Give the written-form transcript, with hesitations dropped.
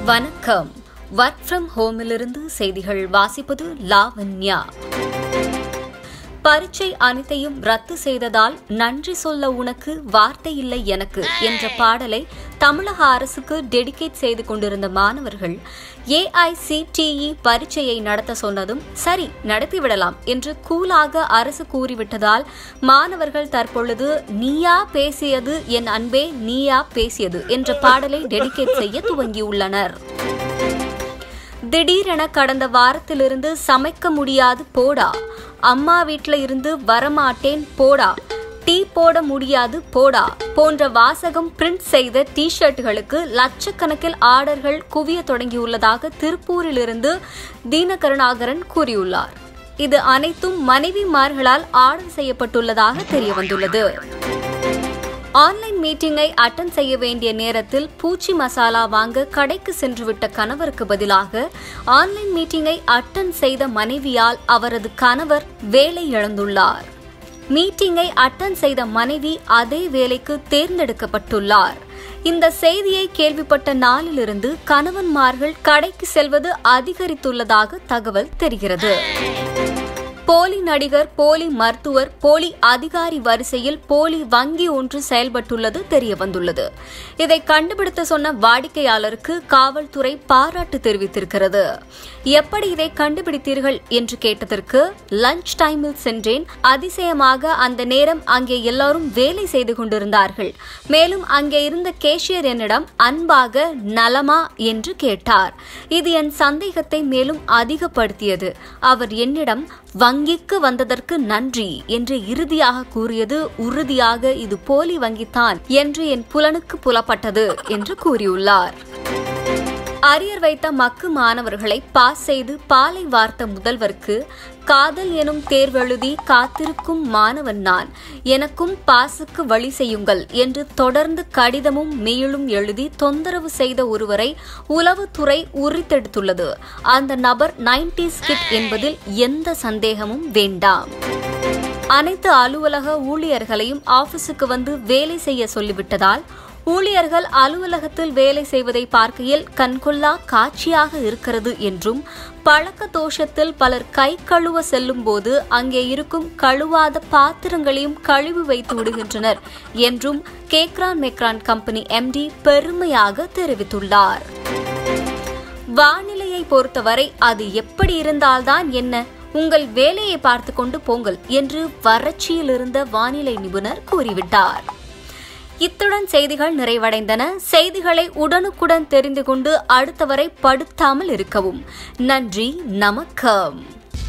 வணக்கம். Work from ஹோமிலிருந்து செய்திகள் வாசிப்பது லாவண்யா. பரீட்சை அனைத்தையும் ரத்து செய்ததால் நன்றி சொல்ல உனக்கு வார்த்தை இல்லை எனக்கு என்ற பாடலை தமிழக அரசுக்கு டெடிகேட் செய்து கொண்டிருந்த மாணவர்கள் AICTE பரீட்சையை நடத்த சொன்னதும் சரி நடத்திவிடலாம் என்று கூலாக அரசு கூறிவிட்டதால் மாணவர்கள் தற்பொழுது நீயா பேசியது என் அன்பே நீயா பேசியது என்ற பாடலை டெடிகேட் செய்ய துவங்கியுள்ளனர். திடீரென கடந்த வாரத்திலிருந்து சமைக்க முடியாது போடா, அம்மா வீட்ல இருந்து வரமாட்டேன் போடா, டீ போட முடியாது போடா போன்ற வாசகம் பிரிண்ட் செய்த டி-ஷர்ட்டுகளுக்கு லட்சக்கணக்கில் ஆர்டர்கள் குவிய தொடங்கியுள்ளதாக திருப்பூரிலிருந்து தீனகருணாகரன் கூறியுள்ளார். இது அனைத்தும் மனைவிமார்களால் ஆர்டர் செய்யப்பட்டுள்ளதாக தெரியவந்துள்ளது. ஆன்லைன் மீட்டிங்கை அட்டன் செய்ய வேண்டிய நேரத்தில் பூச்சி மசாலா வாங்க கடைக்கு சென்றுவிட்ட கணவருக்கு பதிலாக ஆன்லைன் மீட்டிங்கை அட்டன் செய்த மனைவியால் அவரது கணவர் வேலை இழந்துள்ளார். மீட்டிங்கை அட்டன் செய்த மனைவி அதே வேலைக்கு தேர்ந்தெடுக்கப்பட்டுள்ளார். இந்த செய்தியை கேள்விப்பட்ட நாளிலிருந்து கணவன்மார்கள் கடைக்கு செல்வது அதிகரித்துள்ளதாக தகவல் தெரிகிறது. போலி நடிகர், போலி மருத்துவர், போலி அதிகாரி வரிசையில் போலி வங்கி ஒன்று செயல்பட்டுள்ளது தெரியவந்துள்ளது. இதை கண்டுபிடித்து சொன்ன வாடிக்கையாளருக்கு காவல்துறை பாராட்டு தெரிவித்திருக்கிறது. எப்படி இதை கண்டுபிடித்தீர்கள் என்று கேட்டதற்கு லஞ்ச் டைமில் சென்றேன். அதிசயமாக அந்த நேரம் அங்கே எல்லாரும் வேலை செய்து கொண்டிருந்தார்கள். மேலும் அங்கே இருந்த கேஷியர் என்னிடம் அன்பாக நலமா என்று கேட்டார். இது என் சந்தேகத்தை மேலும் அதிகப்படுத்தியது. அவர் என்னிடம் வங்கிக்கு வந்ததற்கு நன்றி என்று இறுதியாக கூறியது உறுதியாக இது போலி வங்கித்தான் என்று என் புலனுக்கு புலப்பட்டது என்று கூறியுள்ளார். அரியர் வைத்த மக்கு மாணவர்களை பாஸ் செய்து பாலை வார்த்த முதல்வருக்கு காதல் எனும் தேர்வெழுதி காத்திருக்கும் மாணவன் நான், எனக்கும் பாசுக்கு வழி செய்யுங்கள் என்று தொடர்ந்து கடிதமும் மெயிலும் எழுதி தொந்தரவு செய்த ஒருவரை உளவுத்துறை உரித்தெடுத்துள்ளது. அந்த நபர் 90s கிட் என்பதில் எந்த சந்தேகமும் வேண்டாம். அனைத்து அலுவலக ஊழியர்களையும் ஆபீஸுக்கு வந்து வேலை செய்ய சொல்லிவிட்டதால் ஊழியர்கள் அலுவலகத்தில் வேலை செய்வதை பார்க்கையில் கண்கொள்ளா காட்சியாக இருக்கிறது என்றும் பழக்க தோஷத்தில் பலர் கை கழுவ செல்லும் போது அங்கே இருக்கும் கழுவாத பாத்திரங்களையும் கழுவி வைத்து விடுகின்றனர் என்றும் கேக்ரான் மெக்ரான் கம்பெனி MD பெருமையாக தெரிவித்துள்ளார். வானிலையை பொறுத்தவரை அது எப்படி இருந்தால்தான் என்ன, உங்கள் வேலையை பார்த்து கொண்டு போங்கள் என்று வறட்சியில் இருந்த வானிலை நிபுணர் கூறிவிட்டார். இத்துடன் செய்திகள் நிறைவடைந்தன. செய்திகளை உடனுக்குடன் தெரிந்து கொண்டு அடுத்தவரை படுத்தாமல் இருக்கவும். நன்றி. நமக்கம்.